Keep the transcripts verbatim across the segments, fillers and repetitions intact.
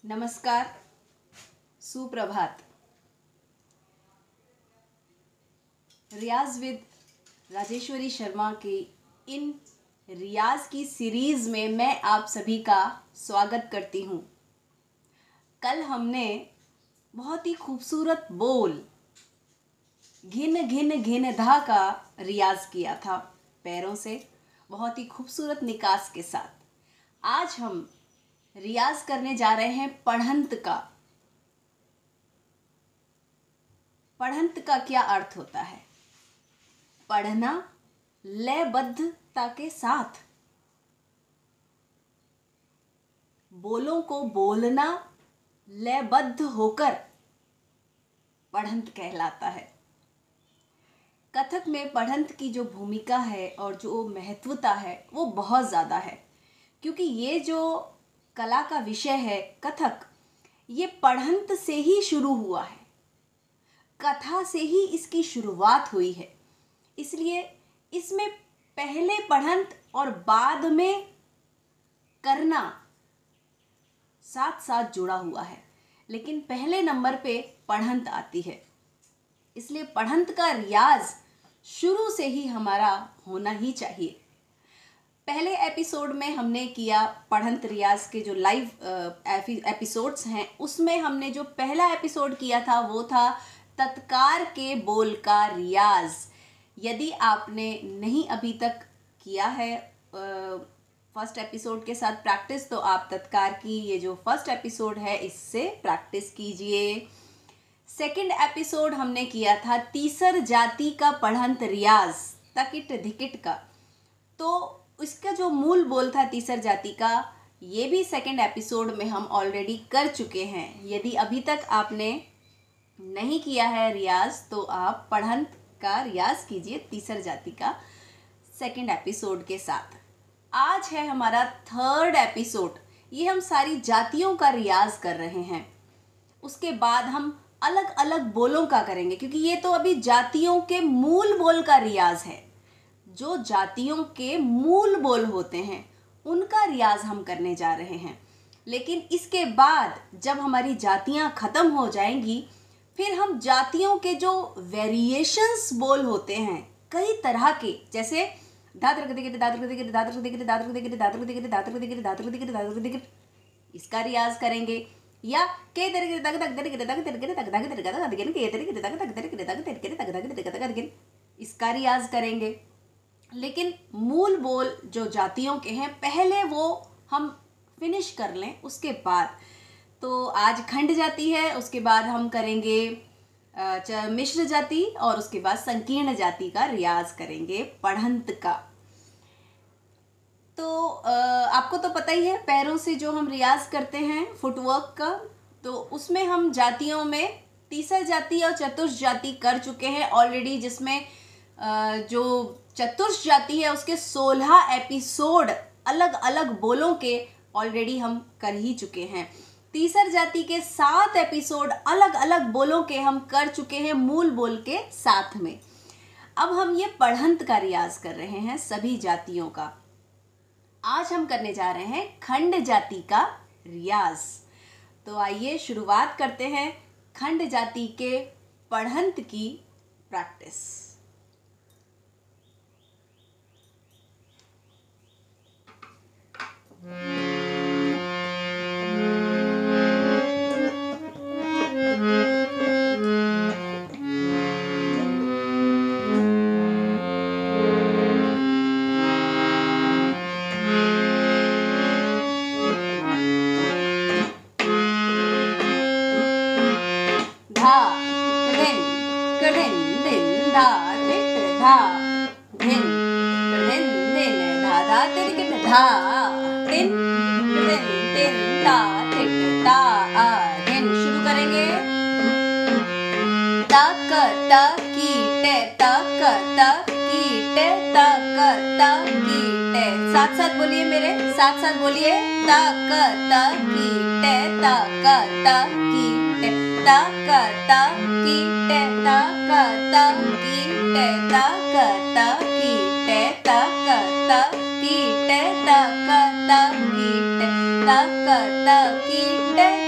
नमस्कार, सुप्रभात। रियाज विद राजेश्वरी शर्मा के इन रियाज की सीरीज में मैं आप सभी का स्वागत करती हूँ। कल हमने बहुत ही खूबसूरत बोल घिन घिन घिन धा का रियाज किया था पैरों से, बहुत ही खूबसूरत निकास के साथ। आज हम रियाज करने जा रहे हैं पढ़ंत का। पढ़ंत का क्या अर्थ होता है? पढ़ना लयबद्धता के साथ, बोलों को बोलना लयबद्ध होकर पढ़ंत कहलाता है। कथक में पढ़ंत की जो भूमिका है और जो महत्वता है वो बहुत ज़्यादा है, क्योंकि ये जो कला का विषय है कथक, ये पढ़ंत से ही शुरू हुआ है, कथा से ही इसकी शुरुआत हुई है। इसलिए इसमें पहले पढ़ंत और बाद में करना साथ साथ जुड़ा हुआ है, लेकिन पहले नंबर पे पढ़ंत आती है। इसलिए पढ़ंत का रियाज शुरू से ही हमारा होना ही चाहिए। पहले एपिसोड में हमने किया पढ़ंत रियाज के जो लाइव एपिसोड्स हैं, उसमें हमने जो पहला एपिसोड किया था वो था तत्कार के बोल का रियाज। यदि आपने नहीं अभी तक किया है फर्स्ट एपिसोड के साथ प्रैक्टिस, तो आप तत्कार की ये जो फर्स्ट एपिसोड है इससे प्रैक्टिस कीजिए। सेकंड एपिसोड हमने किया था तीसर जाति का पढ़ंत रियाज तकिट धिकिट का, तो इसका जो मूल बोल था तीसर जाति का, ये भी सेकंड एपिसोड में हम ऑलरेडी कर चुके हैं। यदि अभी तक आपने नहीं किया है रियाज, तो आप पढ़ंत का रियाज कीजिए तीसर जाति का सेकंड एपिसोड के साथ। आज है हमारा थर्ड एपिसोड। ये हम सारी जातियों का रियाज कर रहे हैं। उसके बाद हम अलग अलग बोलों का करेंगे, क्योंकि ये तो अभी जातियों के मूल बोल का रियाज है। जो जातियों के मूल बोल होते हैं उनका रियाज हम करने जा रहे हैं। लेकिन इसके बाद जब हमारी जातियां ख़त्म हो जाएंगी, फिर हम जातियों के जो वेरिएशंस बोल होते हैं कई तरह के, जैसे धातृ दिगिट धातृ दिगिट धातृ दिगिट धातृ दिगिट धातृ दिगिट धातृ दिगिट धातृ दिगिट धातृ दिगिट, इसका रियाज करेंगे। या के तरीके तक तक तरीके तक तरीके तक तक तरीके तक तरीके के तरीके तक तक तरीके तक तरीके तक तक तरीके तक तरीके, इसका रियाज करेंगे। लेकिन मूल बोल जो जातियों के हैं पहले वो हम फिनिश कर लें, उसके बाद। तो आज खंड जाति है, उसके बाद हम करेंगे मिश्र जाति, और उसके बाद संकीर्ण जाति का रियाज करेंगे पढ़ंत का। तो आपको तो पता ही है पैरों से जो हम रियाज करते हैं फुटवर्क का, तो उसमें हम जातियों में तीसर जाति और चतुर्थ जाति कर चुके हैं ऑलरेडी, जिसमें जो चतुर्थ जाति है उसके सोलह एपिसोड अलग अलग बोलों के ऑलरेडी हम कर ही चुके हैं। तीसर जाति के सात एपिसोड अलग अलग बोलों के हम कर चुके हैं मूल बोल के साथ में। अब हम ये पढ़ंत का रियाज कर रहे हैं सभी जातियों का। आज हम करने जा रहे हैं खंड जाति का रियाज। तो आइए शुरुआत करते हैं खंड जाति के पढ़ंत की प्रैक्टिस। धा तिन तिन तिन ता तिक ता आ दिन। शुरू करेंगे। तक तक की टे तक तक की टे तक तक की टे, साथ साथ बोलिए मेरे साथ साथ बोलिए। तक तक की टे तक तक की टे तक तक की टे तक तक की टे तक तक की टे तक तक की टे तक तक की टे तक तक की टे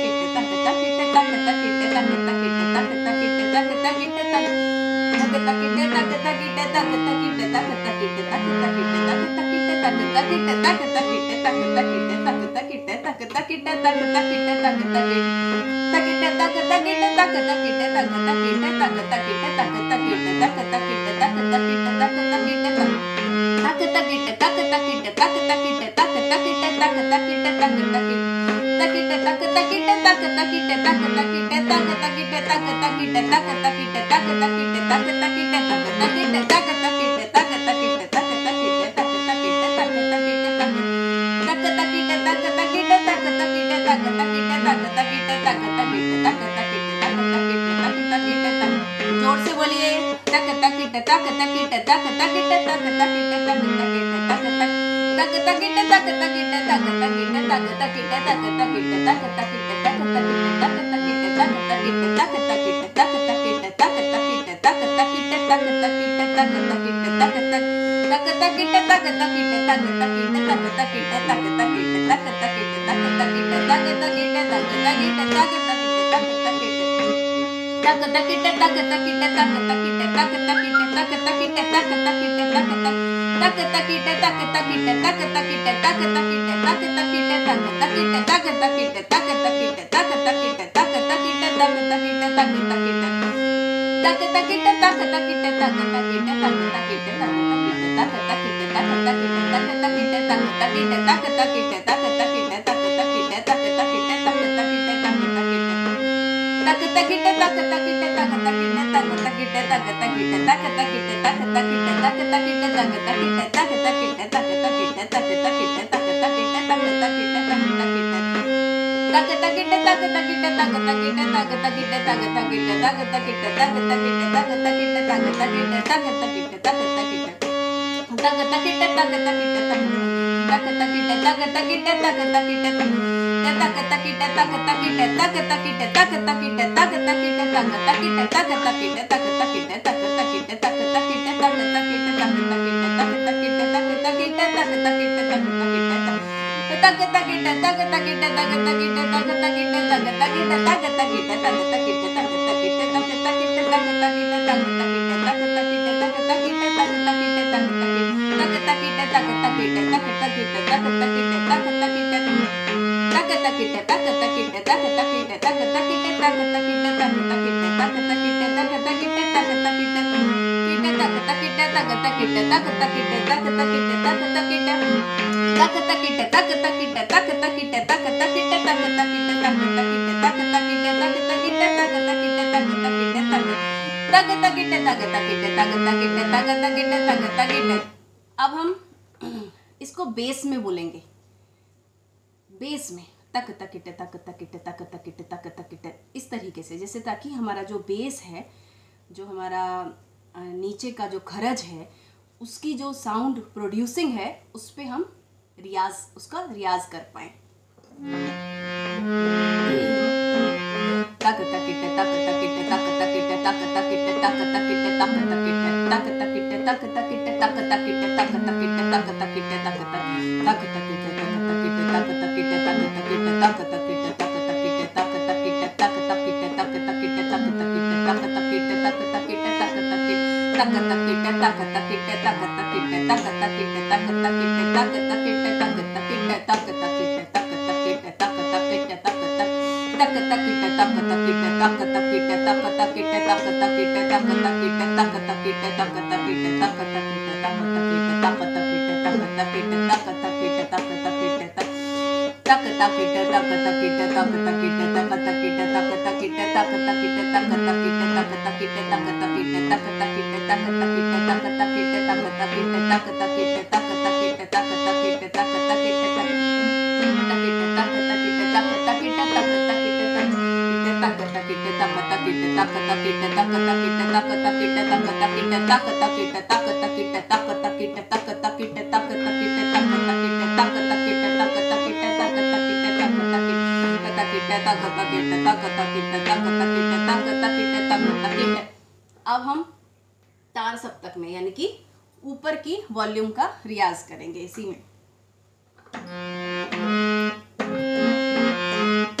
जोर से बोलिए, तक तक तक तक तक तक तक तक तक अब हम इसको बेस में बोलेंगे, बेस में तक तक तक तक तक तक तक तक तक इस तरीके से, जैसे ताकि हमारा जो बेस है, जो हमारा नीचे का जो खरज है, उसकी जो साउंड प्रोड्यूसिंग है उस पे हम रियाज उसका रियाज कर पाए। तक तक तक तक तक तक तक तक तक तक तक तक तक अब हम तार सप्तक में यानी कि ऊपर की वॉल्यूम का रियाज करेंगे इसी में।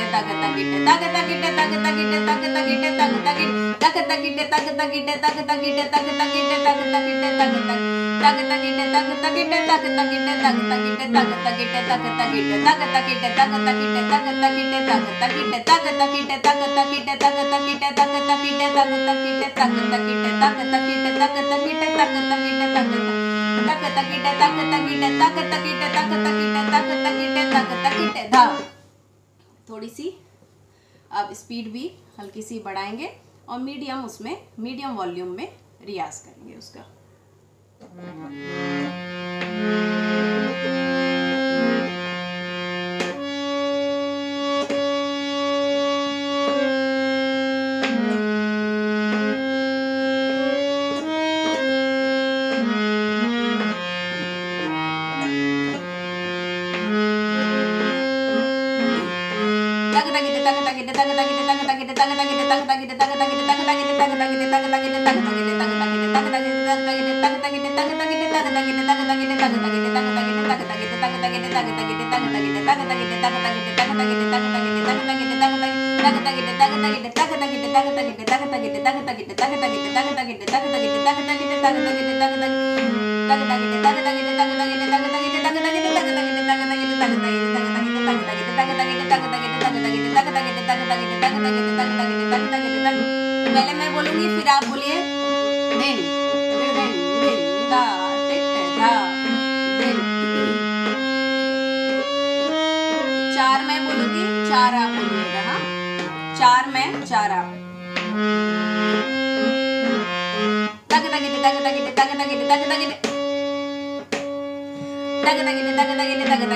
थोड़ी सी अब स्पीड भी हल्की सी बढ़ाएंगे और मीडियम उसमें मीडियम वॉल्यूम में रियाज करेंगे उसका। पहले मैं बोलूंगी फिर आप बोलिए। दिन दिन दिन दा टिट दा दिन। चार मैं बोलूंगी, चार आप बोलिएगा। हाँ, चार मैं, चार आप। तक तक तक तक तक तक तक तक तक तक तक तक तक तक तक तक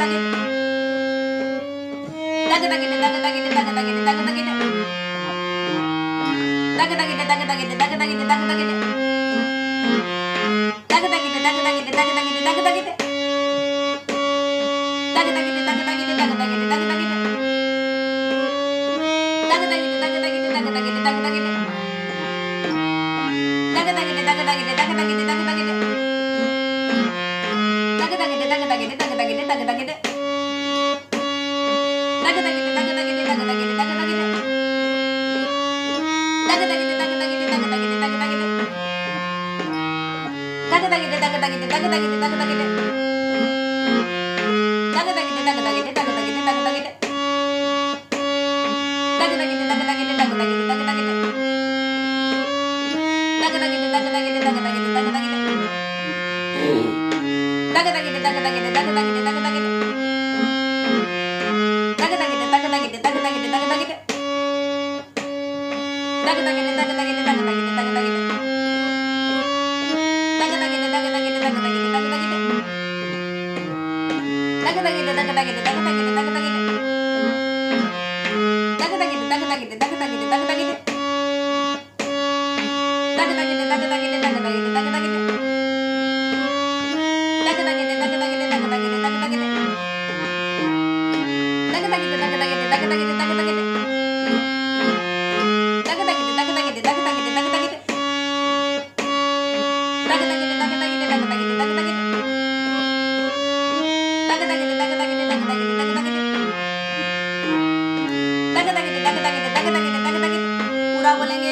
पूरा बोलेंगे।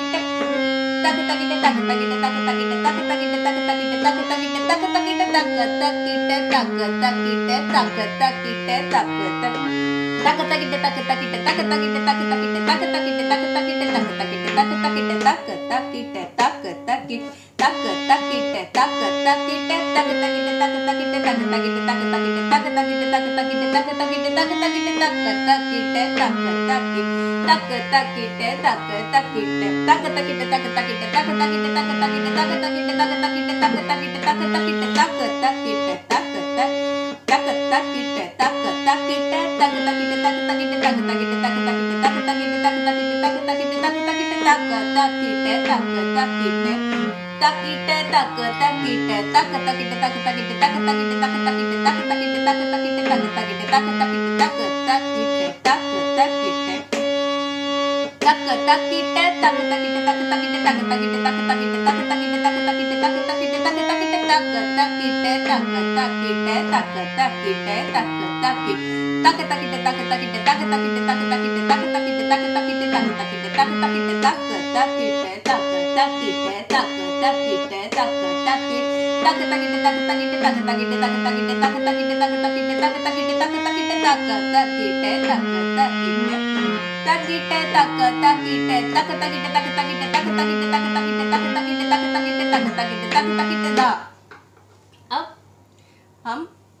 अब हम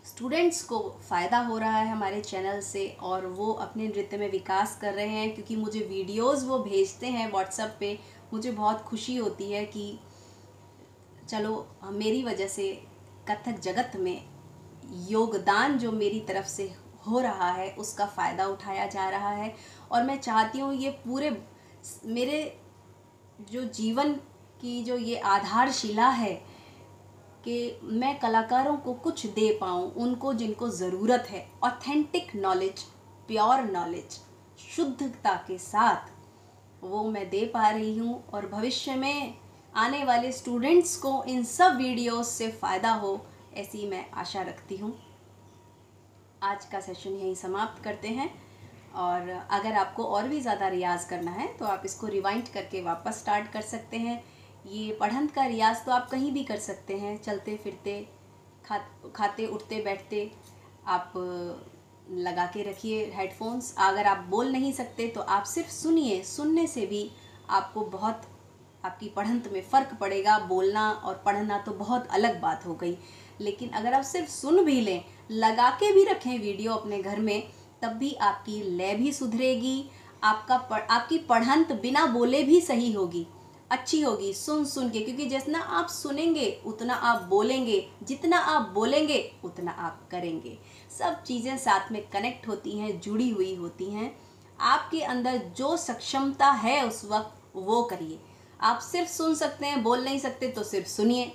स्टूडेंट्स को फ़ायदा हो रहा है हमारे चैनल से और वो अपने नृत्य में विकास कर रहे हैं, क्योंकि मुझे वीडियोस वो भेजते हैं व्हाट्सएप पे। मुझे बहुत खुशी होती है कि चलो मेरी वजह से कथक जगत में योगदान जो मेरी तरफ से हो रहा है उसका फ़ायदा उठाया जा रहा है। और मैं चाहती हूँ ये पूरे मेरे जो जीवन की जो ये आधारशिला है कि मैं कलाकारों को कुछ दे पाऊँ, उनको जिनको ज़रूरत है। ऑथेंटिक नॉलेज, प्योर नॉलेज, शुद्धता के साथ वो मैं दे पा रही हूँ और भविष्य में आने वाले स्टूडेंट्स को इन सब वीडियोस से फ़ायदा हो, ऐसी मैं आशा रखती हूँ। आज का सेशन यहीं समाप्त करते हैं। और अगर आपको और भी ज़्यादा रियाज़ करना है तो आप इसको रिवाइंड करके वापस स्टार्ट कर सकते हैं। ये पढ़ंत का रियाज़ तो आप कहीं भी कर सकते हैं, चलते फिरते, खा खाते उठते बैठते। आप लगा के रखिए हेडफोन्स। अगर आप बोल नहीं सकते तो आप सिर्फ सुनिए, सुनने से भी आपको बहुत आपकी पढ़ंत में फ़र्क पड़ेगा। बोलना और पढ़ना तो बहुत अलग बात हो गई, लेकिन अगर आप सिर्फ सुन भी लें, लगा के भी रखें वीडियो अपने घर में, तब भी आपकी लय भी सुधरेगी, आपका पढ़, आपकी पढ़ंत बिना बोले भी सही होगी, अच्छी होगी सुन सुन के। क्योंकि जितना आप सुनेंगे उतना आप बोलेंगे, जितना आप बोलेंगे उतना आप करेंगे। सब चीज़ें साथ में कनेक्ट होती हैं, जुड़ी हुई होती हैं। आपके अंदर जो सक्षमता है उस वक्त वो करिए। आप सिर्फ सुन सकते हैं, बोल नहीं सकते तो सिर्फ सुनिए।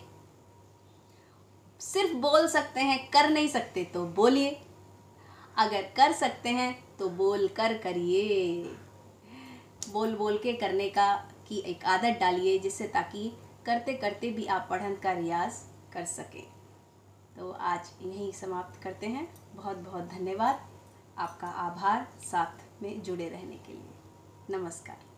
सिर्फ बोल सकते हैं, कर नहीं सकते तो बोलिए। अगर कर सकते हैं तो बोल कर करिए। बोल बोल के करने का की एक आदत डालिए, जिससे ताकि करते करते भी आप पढ़ंत का रियाज कर सकें। तो आज यहीं समाप्त करते हैं। बहुत बहुत धन्यवाद, आपका आभार साथ में जुड़े रहने के लिए। नमस्कार।